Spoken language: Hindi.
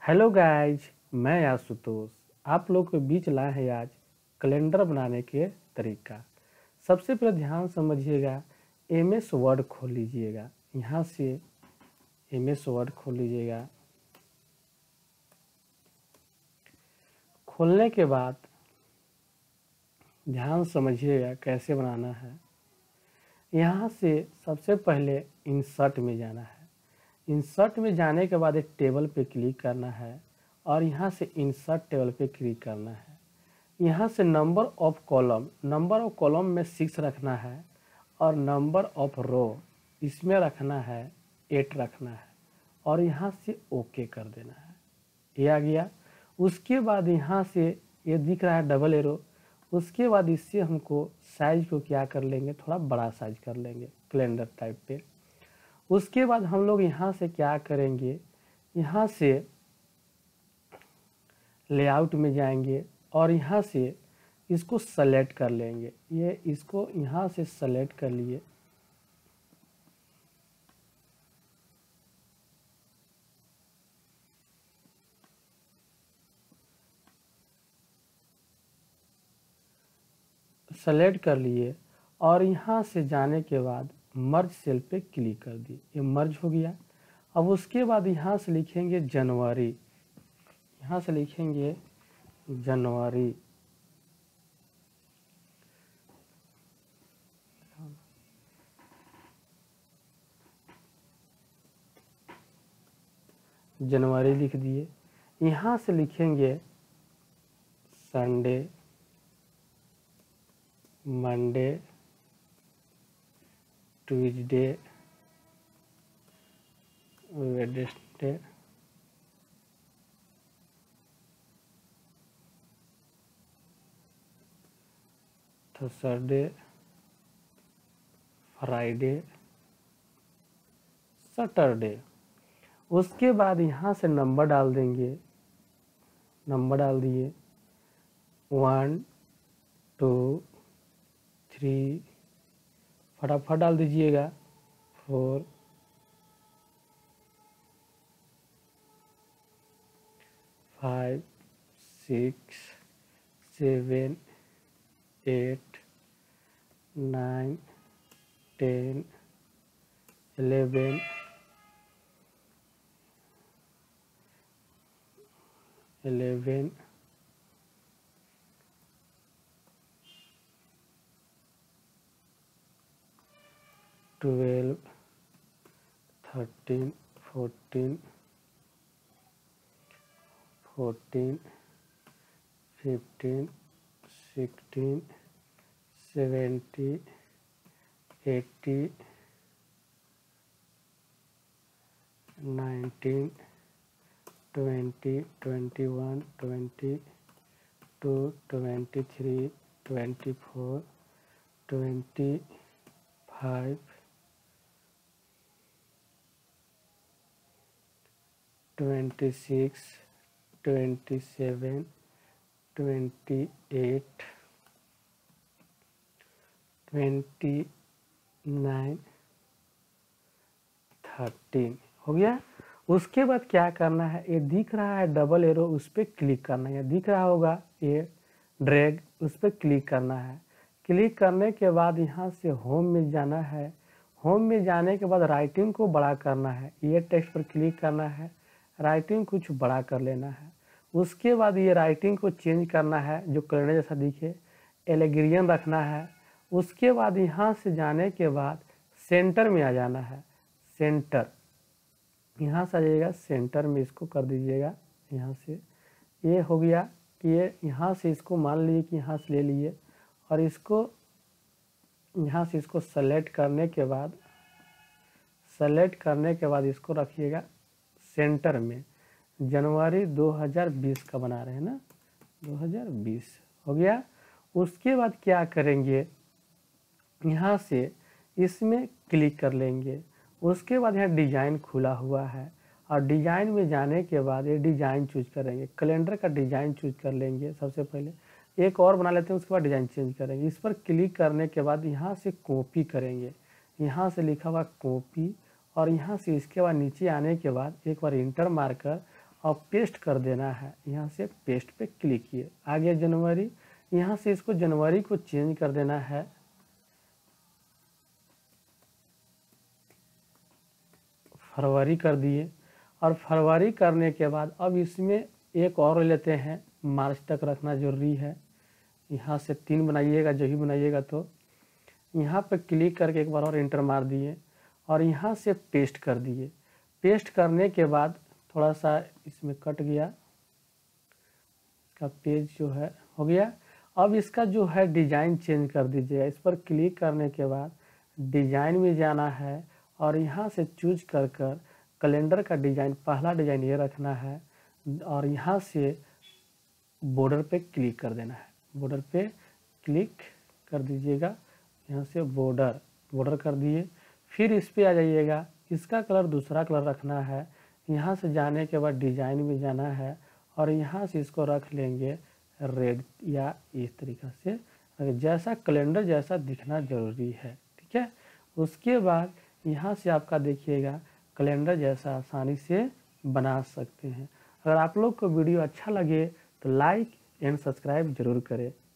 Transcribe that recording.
हेलो गाइज, मैं आशुतोष आप लोग के बीच लाए हैं आज कैलेंडर बनाने के तरीका। सबसे पहले ध्यान समझिएगा, एमएस वर्ड खोल लीजिएगा। यहाँ से एमएस वर्ड खोल लीजिएगा। खोलने के बाद ध्यान समझिएगा कैसे बनाना है। यहाँ से सबसे पहले इंसर्ट में जाना है। इंसर्ट में जाने के बाद एक टेबल पे क्लिक करना है और यहाँ से इंसर्ट टेबल पे क्लिक करना है। यहाँ से नंबर ऑफ कॉलम में 6 रखना है और नंबर ऑफ रो इसमें रखना है 8 रखना है और यहाँ से ओके कर देना है। ये आ गया। उसके बाद यहाँ से ये दिख रहा है डबल एरो। उसके बाद इससे हमको साइज को क्या कर लेंगे, थोड़ा बड़ा साइज कर लेंगे कैलेंडर टाइप पे। उसके बाद हम लोग यहाँ से क्या करेंगे, यहाँ से लेआउट में जाएंगे और यहाँ से इसको सेलेक्ट कर लेंगे। ये इसको यहाँ से सेलेक्ट कर लिए। सेलेक्ट कर लिए और यहाँ से जाने के बाद मर्ज सेल पे क्लिक कर दिए। ये मर्ज हो गया। अब उसके बाद यहाँ से लिखेंगे जनवरी। यहाँ से लिखेंगे जनवरी। जनवरी लिख दिए। यहाँ से लिखेंगे Sunday, Monday, Tuesday, Wednesday, Thursday, Friday, Saturday. उसके बाद यहाँ से नंबर डाल देंगे। नंबर डाल दिए 1 2 3, फटाफट डाल दीजिएगा 4 5 6 7 8 9 10 11 12 13 14 15 16 17 18 19 20 21 22 23 24 25 26 27 28 29 13 हो गया। उसके बाद क्या करना है, ये दिख रहा है डबल एरो, उस पर क्लिक करना है। दिख रहा होगा ये ड्रैग, उस पर क्लिक करना है। क्लिक करने के बाद यहाँ से होम में जाना है। होम में जाने के बाद राइटिंग को बड़ा करना है। ये टेक्स्ट पर क्लिक करना है, राइटिंग कुछ बड़ा कर लेना है। उसके बाद ये राइटिंग को चेंज करना है, जो कैलेंडर जैसा दिखे, एलेग्रियन रखना है। उसके बाद यहाँ से जाने के बाद सेंटर में आ जाना है। सेंटर यहाँ से आ जाइएगा, सेंटर में इसको कर दीजिएगा। यहाँ से ये हो गया कि ये यहाँ से इसको मान लीजिए कि यहाँ से ले लिए और इसको यहाँ से इसको सेलेक्ट करने के बाद इसको रखिएगा सेंटर में। जनवरी 2020 का बना रहे हैं ना, 2020 हो गया। उसके बाद क्या करेंगे, यहाँ से इसमें क्लिक कर लेंगे। उसके बाद यहाँ डिज़ाइन खुला हुआ है और डिज़ाइन में जाने के बाद ये डिज़ाइन चूज करेंगे। कैलेंडर का डिज़ाइन चूज कर लेंगे। सबसे पहले एक और बना लेते हैं, उसके बाद डिज़ाइन चेंज करेंगे। इस पर क्लिक करने के बाद यहाँ से कॉपी करेंगे। यहाँ से लिखा हुआ कॉपी और यहाँ से इसके बाद नीचे आने के बाद एक बार इंटर मारकर और पेस्ट कर देना है। यहाँ से पेस्ट पे क्लिक किए, आ गया जनवरी। यहाँ से इसको जनवरी को चेंज कर देना है, फरवरी कर दिए। और फरवरी करने के बाद अब इसमें एक और लेते हैं, मार्च तक रखना जरूरी है। यहाँ से 3 बनाइएगा, जो ही बनाइएगा। तो यहाँ पे क्लिक करके एक बार और इंटर मार दिए और यहाँ से पेस्ट कर दिए। पेस्ट करने के बाद थोड़ा सा इसमें कट गया, इसका पेज जो है हो गया। अब इसका जो है डिज़ाइन चेंज कर दीजिएगा। इस पर क्लिक करने के बाद डिज़ाइन में जाना है और यहाँ से चूज कर कैलेंडर का डिज़ाइन, पहला डिज़ाइन ये रखना है और यहाँ से बॉर्डर पे क्लिक कर देना है। बॉर्डर पे क्लिक कर दीजिएगा, यहाँ से बॉर्डर कर दिए। फिर इस पे आ जाइएगा, इसका कलर दूसरा कलर रखना है। यहाँ से जाने के बाद डिज़ाइन में जाना है और यहाँ से इसको रख लेंगे रेड या इस तरीक़ा से, जैसा कैलेंडर जैसा दिखना ज़रूरी है, ठीक है। उसके बाद यहाँ से आपका देखिएगा कैलेंडर जैसा आसानी से बना सकते हैं। अगर आप लोग को वीडियो अच्छा लगे तो लाइक एंड सब्सक्राइब जरूर करें।